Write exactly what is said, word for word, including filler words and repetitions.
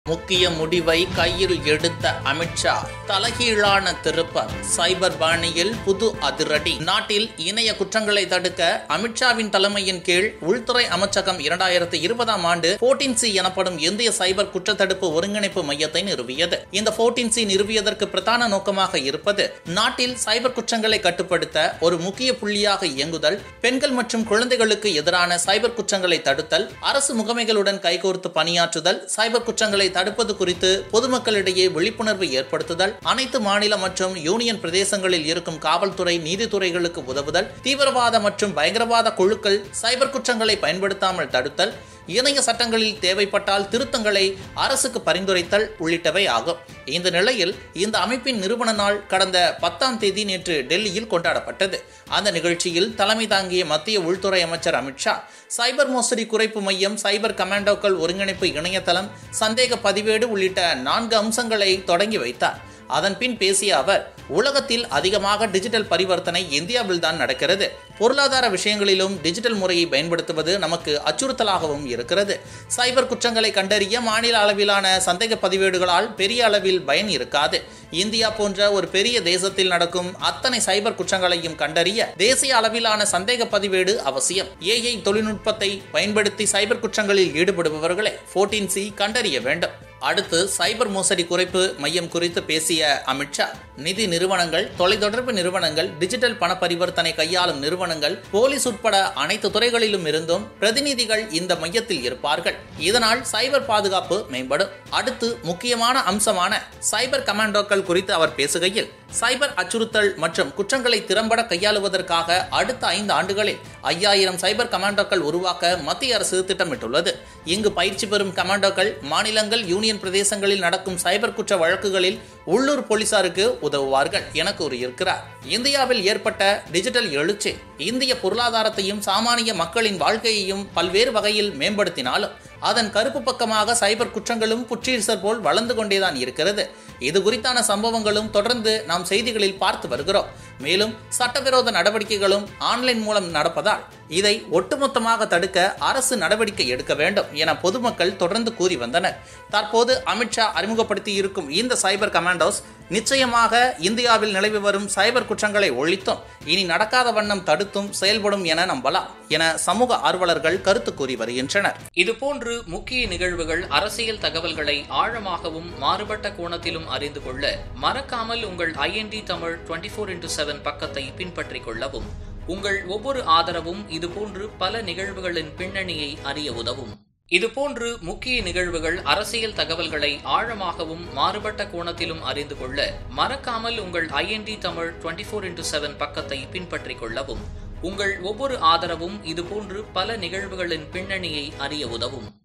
முக்கிய முடிவை கையில் எடுத்த அமித்ஷா தலைகீழான திருப்பம். சைபர் பாணியில் புது அதிரடி. நாட்டில் இணைய குற்றங்களை தடுக்க அமித்ஷாவின் தலைமையின் கீழ் உள்துறை அமைச்சகம் இரண்டாயிரத்தி இருபதாம் ஆண்டு பதினான்கு சி எனப்படும் இந்திய சைபர் குற்றத்தடுப்பு ஒருங்கிணைப்பு மையத்தை நிறுவியது. இந்த பதினான்கு சி நிறுவியதற்கு பிரதான நோக்கமாக இருப்பது நாட்டில் சைபர் குற்றங்களை கட்டுப்படுத்த ஒரு முக்கிய புள்ளியாக இயங்குதல், பெண்கள் மற்றும் குழந்தைகளுக்கு எதிரான சைபர் குற்றங்களை தடுத்தல், அரசு முகமைகளுடன் கைகோர்த்து பணியாற்றுதல், சைபர் குற்றங்களை தடுப்பது குறித்து பொதுமக்களிடையே விழிப்புணர்வு ஏற்படுத்துதல், அனைத்து மாநில மற்றும் யூனியன் பிரதேசங்களில் இருக்கும் காவல்துறை, நீதித்துறைகளுக்கு உதவுதல், தீவிரவாத மற்றும் பயங்கரவாத குழுக்கள் சைபர் குற்றங்களை பயன்படுத்தாமல் தடுத்தல், இணைய சட்டங்களில் தேவைப்பட்டால் திருத்தங்களை அரசுக்கு பரிந்துரைத்தல் உள்ளிட்டவை ஆகும். இந்த நிலையில் இந்த அமைப்பின் நிறுவன நாள் கடந்த பத்தாம் தேதி நேற்று டெல்லியில் கொண்டாடப்பட்டது. அந்த நிகழ்ச்சியில் தலைமை தாங்கிய மத்திய உள்துறை அமைச்சர் அமித்ஷா சைபர் மோசடி குறைப்பு மையம், சைபர் கமாண்டோக்கள் ஒருங்கிணைப்பு இணையதளம், சந்தேக பதிவேடு உள்ளிட்ட நான்கு அம்சங்களை தொடங்கி வைத்தார். அதன் பின் பேசிய அவர், உலகத்தில் அதிகமாக டிஜிட்டல் பரிவர்த்தனை இந்தியாவில் தான் நடக்கிறது. பொருளாதார விஷயங்களிலும் டிஜிட்டல் முறையை பயன்படுத்துவது நமக்கு அச்சுறுத்தலாகவும் இருக்கிறது. சைபர் குற்றங்களை கண்டறிய மாநில அளவிலான சந்தேக பதிவேடுகளால் பெரிய அளவில் பயன் இருக்காது. இந்தியா போன்ற ஒரு பெரிய தேசத்தில் நடக்கும் அத்தனை சைபர் குற்றங்களையும் கண்டறிய தேசிய அளவிலான சந்தேக பதிவேடு அவசியம். ஏஐ தொழில்நுட்பத்தை பயன்படுத்தி சைபர் குற்றங்களில் ஈடுபடுபவர்களை பதினான்கு சி கண்டறிய வேண்டும். அடுத்து சைபர் மோசடி குறைப்பு மையம் குறித்து பேசிய அமித்ஷா, நிதி நிறுவனங்கள், தொலைத்தொடர்பு நிறுவனங்கள், டிஜிட்டல் பண பரிவர்த்தனை கையாளும் நிறுவனங்கள், போலீஸ் உட்பட அனைத்து துறைகளிலும் இருந்தும் பிரதிநிதிகள் இந்த மையத்தில் இருப்பார்கள். இதனால் சைபர் பாதுகாப்பு மேம்படும். அடுத்து முக்கியமான அம்சமான சைபர் கமாண்டோக்கள் குறித்து அவர் பேசுகையில், சைபர் அச்சுறுத்தல் மற்றும் குற்றங்களை திறம்பட கையாளுவதற்காக அடுத்த ஐந்து ஆண்டுகளில் ஐயாயிரம் சைபர் கமாண்டோக்கள் உருவாக்க மத்திய அரசு திட்டமிட்டுள்ளது. இங்கு பயிற்சி பெறும் கமாண்டோக்கள் மாநிலங்கள், யூனியன் பிரதேசங்களில் நடக்கும் சைபர் குற்ற வழக்குகளில் உள்ளூர் போலீசாருக்கு உதவுவார்கள் என கூறியிருக்கிறார். இந்தியாவில் ஏற்பட்ட டிஜிட்டல் எழுச்சி இந்திய பொருளாதாரத்தையும் சாமானிய மக்களின் வாழ்க்கையையும் பல்வேறு வகையில் மேம்படுத்தினாலும் அதன் கருப்பு பக்கமாக சைபர் குற்றங்களும் புற்றீசர் போல் வளர்ந்து கொண்டேதான் இருக்கிறது. இது குறித்தான சம்பவங்களும் தொடர்ந்து நாம் செய்திகளில் பார்த்து வருகிறோம். மேலும் சட்டவிரோத நடவடிக்கைகளும் ஆன்லைன் மூலம் நடப்பதால் இதை ஒட்டுமொத்தமாக தடுக்க அரசு நடவடிக்கை எடுக்க வேண்டும் என பொதுமக்கள் தொடர்ந்து கூறி வந்தனர். தற்போது அமித்ஷா அறிமுகப்படுத்தி இருக்கும் இந்த சைபர் கமாண்டோஸ் நிச்சயமாக இந்தியாவில் நிலவி வரும் சைபர் குற்றங்களை ஒழித்தும் இனி நடக்காத வண்ணம் தடுத்தும் செயல்படும் என நம்பலாம் என சமூக ஆர்வலர்கள் கருத்து கூறி வருகின்றனர். இதுபோன்று முக்கிய நிகழ்வுகள், அரசியல் தகவல்களை ஆழமாகவும் மாறுபட்ட கோணத்திலும் அறிந்து கொள்ள மறக்காமல் உங்கள் ஐஎன்டி தமிழ் இருபத்தி நான்கு இன்டு ஏழு பக்கத்தை பின்பற்றிக் கொள்ளவும். உங்கள் ஒவ்வொரு ஆதரவும் இதுபோன்று பல நிகழ்வுகளின் பின்னணியை அறிய உதவும். இதுபோன்று முக்கிய நிகழ்வுகள், அரசியல் தகவல்களை ஆழமாகவும் மாறுபட்ட கோணத்திலும் அறிந்து கொள்ள மறக்காமல் உங்கள் ஐஎன்டி தமிழ் இருபத்தி நான்கு இன்டு ஏழு பக்கத்தை பின்பற்றிக் கொள்ளவும். உங்கள் ஒவ்வொரு ஆதரவும் இதுபோன்று பல நிகழ்வுகளின் பின்னணியை அறிய உதவும்.